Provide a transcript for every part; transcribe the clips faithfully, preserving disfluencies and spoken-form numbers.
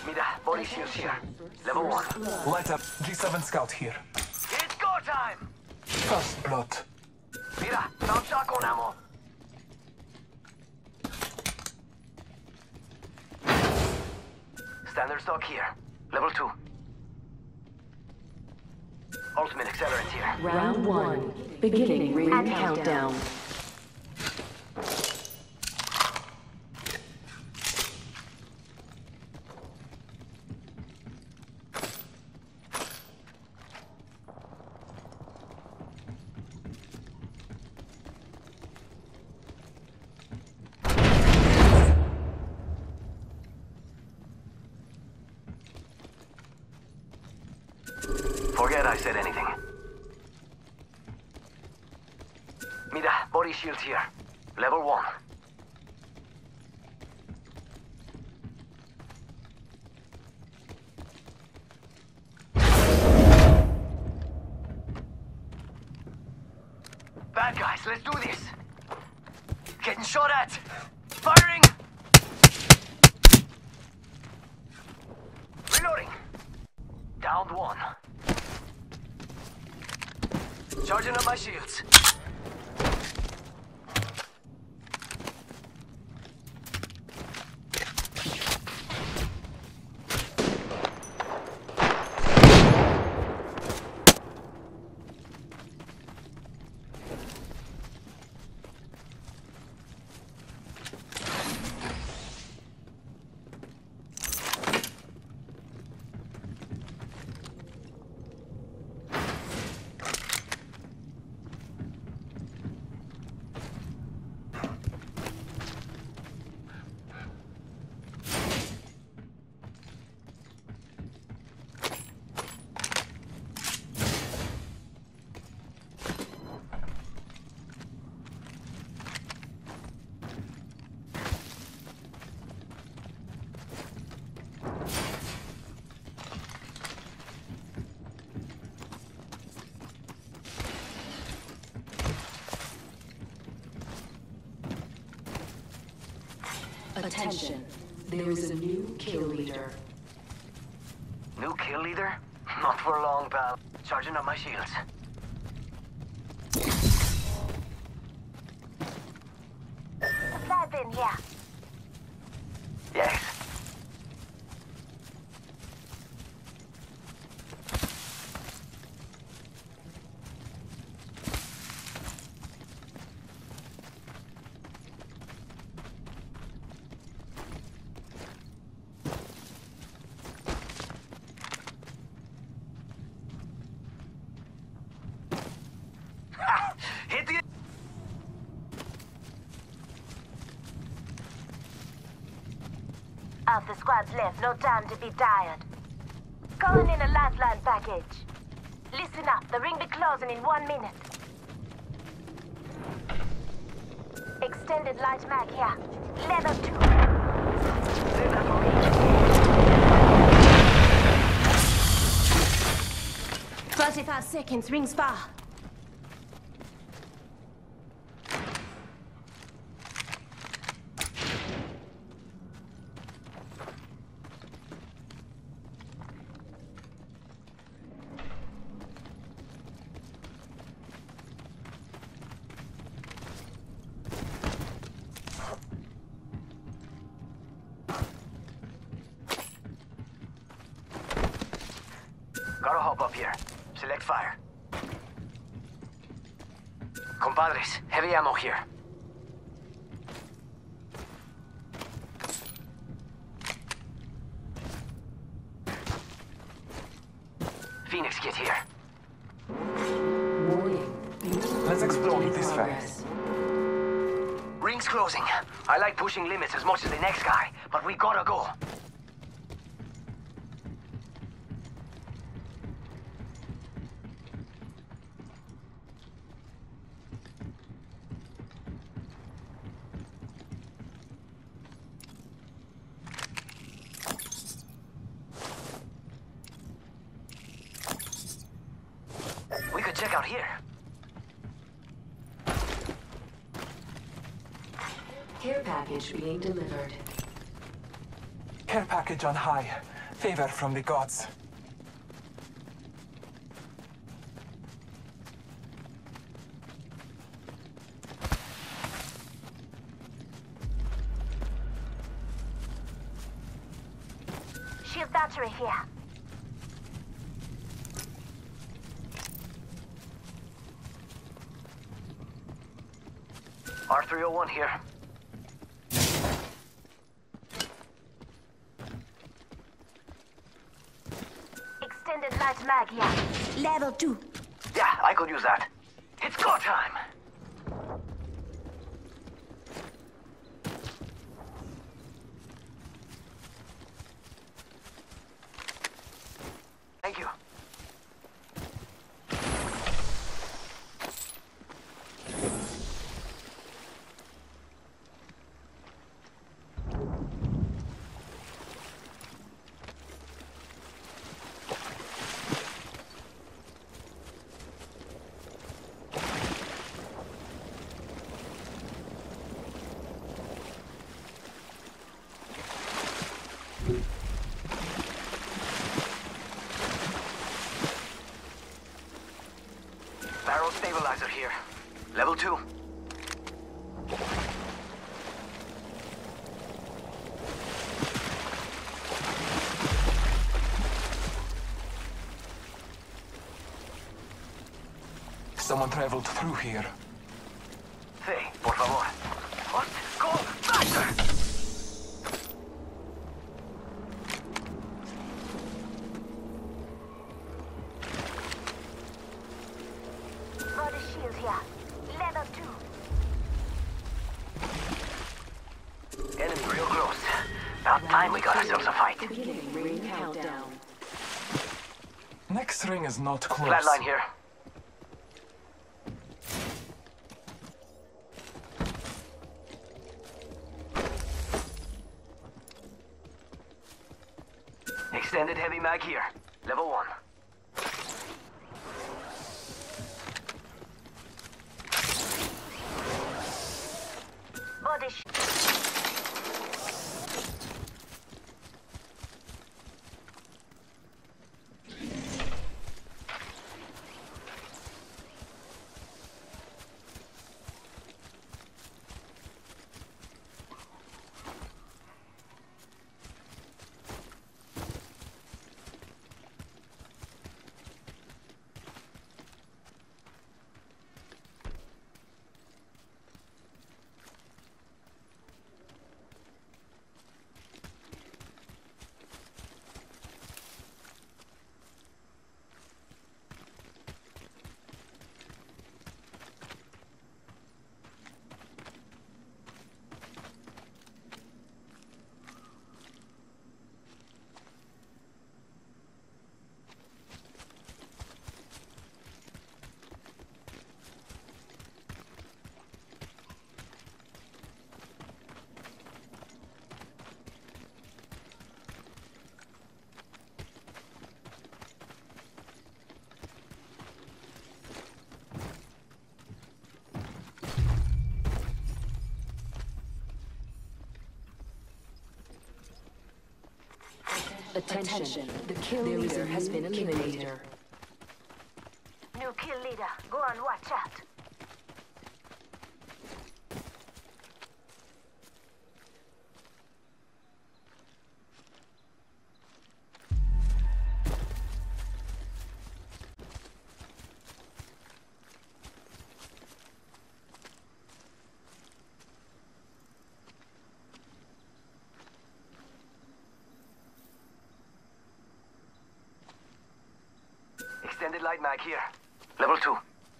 Mira, body shields here. Level one. Light up. G seven scout here. It's go time! First blood. Mira, found shotgun ammo. Standard stock here. Level two. Ultimate accelerant here. Round one. Beginning ring countdown. Forget I said anything. Mira, body shields here. Level one. Bad guys, let's do this. Getting shot at. Firing. Reloading. Downed one. Charging up my shields. Attention. There is a new kill leader. New kill leader? Not for long, pal. Charging up my shields. Supplies in here. Yes. Hit the... Of the squads left, no time to be tired. Calling in a lifeline package. Listen up, the ring be closing in one minute. Extended light mag here. Level two. Save that for me. thirty-five seconds, ring spar. Gotta hop up here. Select fire. Compadres, heavy ammo here. Phoenix kit here. Warning. Let's explore this way. Ring's closing. I like pushing limits as much as the next guy, but we gotta go. We could check out here. Care package being delivered. Care package on high. Favor from the gods. Shield battery here. R three oh one here. Extended light mag here. Level two. Yeah, I could use that. It's go time! Thank you. Barrel stabilizer here. Level two. Someone traveled through here. Hey, por favor. What? Go faster! Body shield here. Level two. Enemy real close. About time we got ourselves a fight. Beginning ring countdown. Next ring is not close. Flatline here. Extended heavy mag here. Level one. Body shield. Attention, the kill leader has been eliminated. New kill leader. Go on, watch out. Extended light mag here. Level two.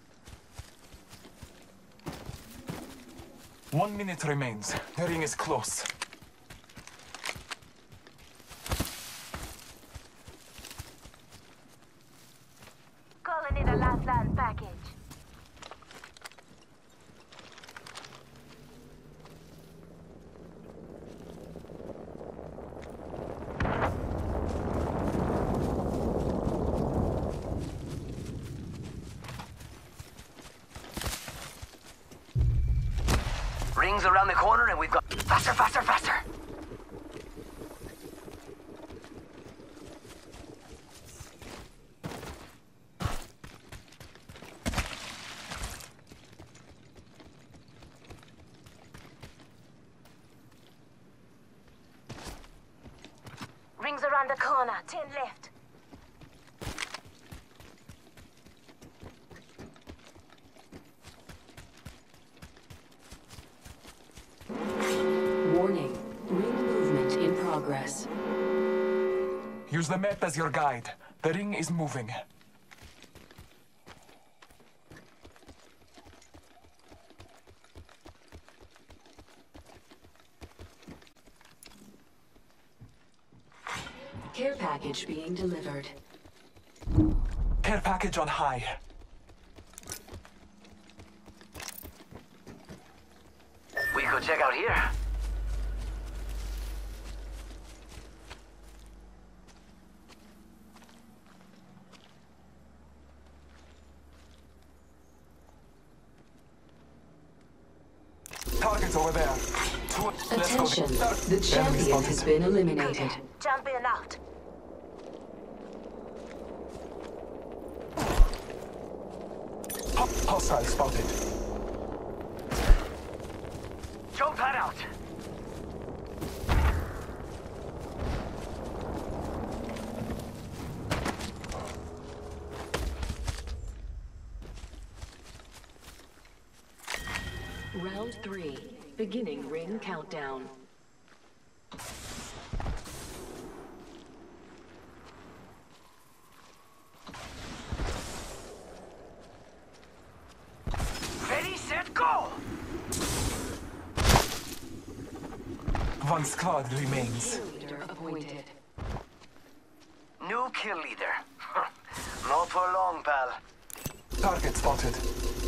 One minute remains. The ring is close. Calling in a lifeline package. Rings around the corner and we've got... Faster, faster, faster! Round the corner, ten left. Warning. Ring movement in progress. Use the map as your guide. The ring is moving. Care package being delivered. Care package on high. We could check out here. Target's over there. Two, let's go. Attention. Tar- The Enemy champion has spotted. been eliminated. Jump in out. Ho- Hostile spotted. Jump that out. Round three. Beginning ring countdown. Ready, set, go! One squad remains. Leader appointed. New kill leader. Not for long, pal. Target spotted.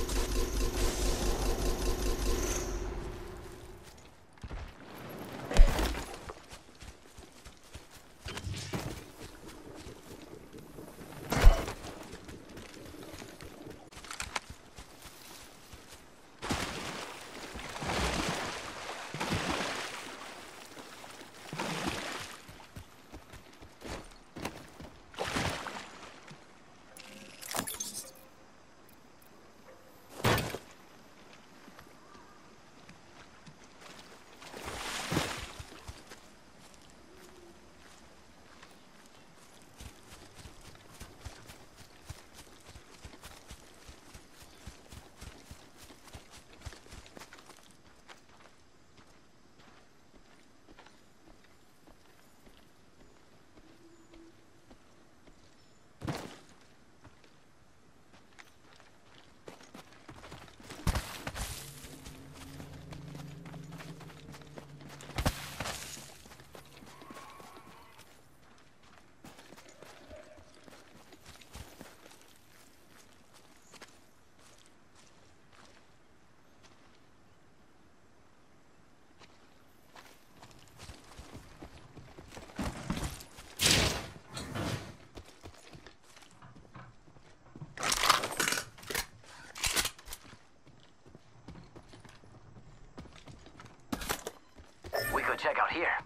We could check out here.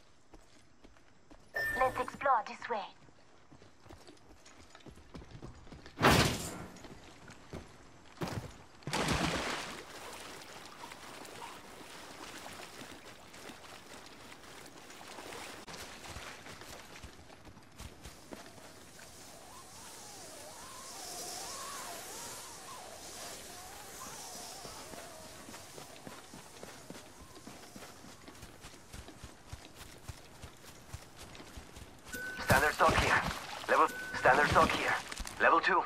Let's explore this way. Standard stock here. Level... Standard stock here. Level two.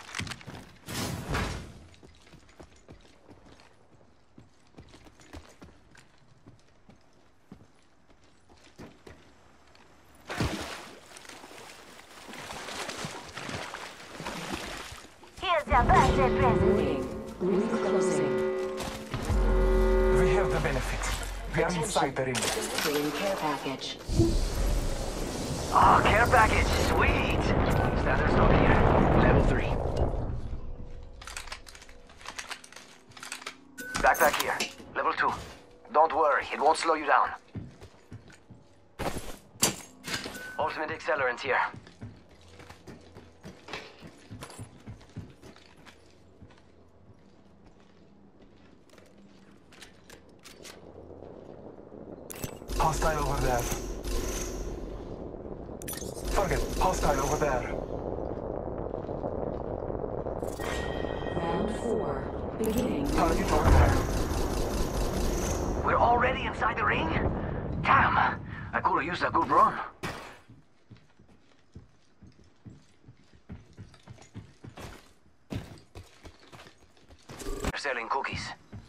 Here's your birthday present. Warning. Ring closing. We have the benefit. We are inside the ring. Delivering care package. Ah, care package. Sweet. Standard stock here. Level three. Backpack here. Level two. Don't worry, it won't slow you down. Ultimate accelerant here. Hostile over there. Target, hostile over there. Round four. Beginning. Target over there. We're already inside the ring? Damn, I could have used a good run. They're selling cookies.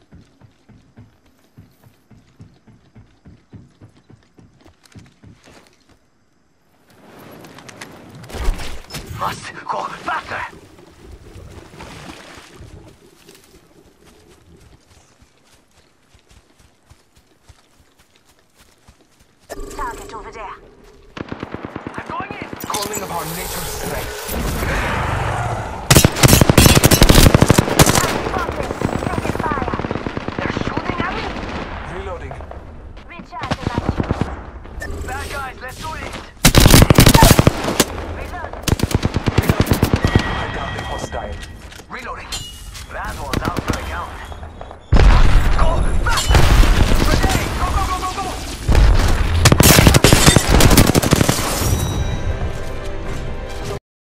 Must go faster! Target over there. I'm going in! Calling upon nature's strength.